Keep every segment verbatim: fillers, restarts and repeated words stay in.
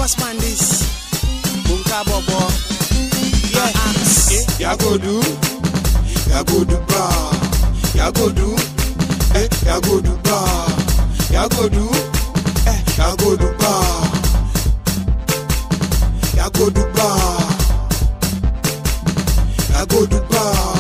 pass man this. Bunka bobo. Yeah, eh, Ya go do, ya go do bar, ya go do, eh, ya go do bar, ya go do, eh, ya go do bar, ya go do bar, ya go do bar,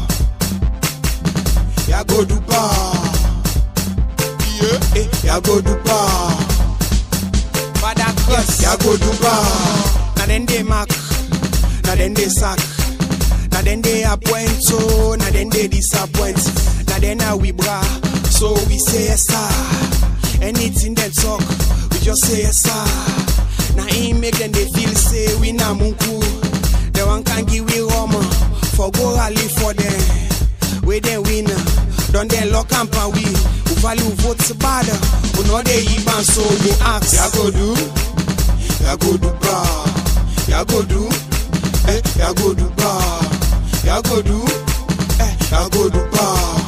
ya go do bar, yeah, eh, ya go do bar, Fada cross. ya go do bar, Na then they mark, na then they sack, na then they appoint, so na then they disappoint, na then now we bra, so we say yes sir. Anything they talk, we just say yes sir. Now he make them they feel say we na munku. The one can give we rum for go rally for them. We then win, don't they lock and pa we. Who value votes bad, who know they even so we ask. ya go do, ya go do bar, ya go do, eh, ya go do bar, ya go do, eh, ya go do bar,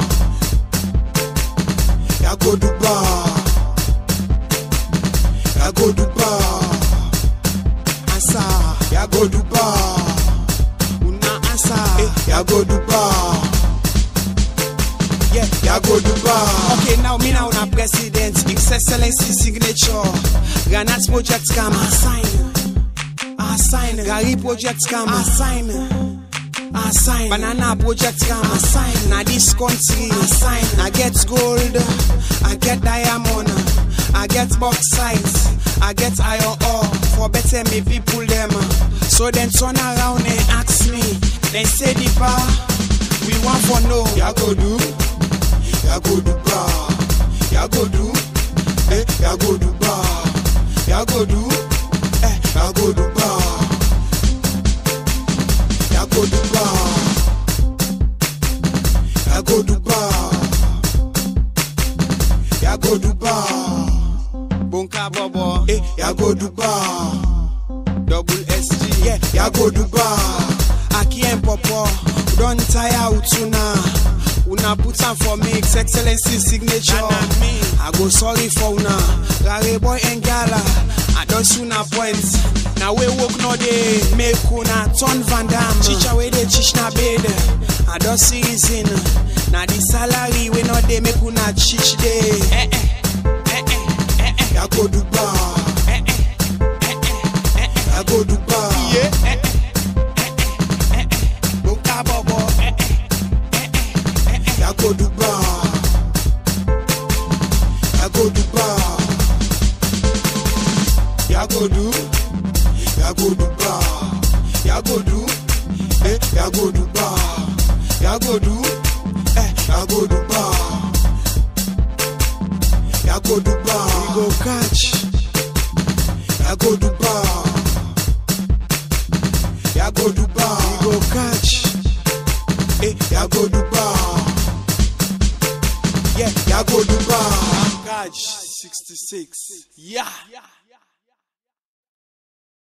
ya go do bar, ya go do bar, Answer, ya go do bar, una answer. eh, ya go do bar, Yeah, ya go do bar, okay, now me now na president, His Excellency signature. Granat project come assign, assign. Gary project come assign, assign. Banana project come assign. Na this country assign. I get gold, I get diamond, I get bauxite, I get iron ore. For better me people them, so then turn around and ask me. Then say the bar, we want for no. ya go do, ya go do bar, ya go do, eh, ya go do bar, ya go do, eh, ya go do bar, ya go do bar, ya go do bar, ya go do bar, Bunka bobo, eh, ya go do bar, double S G, yeah. ya go do bar, Aki and Popo, don't tire utuna. Una put on for me, His Excellency signature. I go sorry for una. Gary boy and gala, I don't soon appoint. Now we work no day, make una turn Van Damme. Chicha we de chish na bed. I don't see reason. Now the salary we no dey make una chish day. Eh eh eh eh eh eh. ya go do bar, Eh eh eh eh eh. ya go do bar, Yeah. Eh eh eh eh eh eh. Bunka bobo. Eh eh. ya go do bar, ya go do bar, ya go do, ya go do bar, ya go do, eh, ya go do bar, ya go do, eh, ya go do bar, ya go do bar, We go catch. ya go do bar, ya go do bar, We go catch. eh, ya go do bar, Yeah. ya go do bar. Catch sixty-six. Yeah.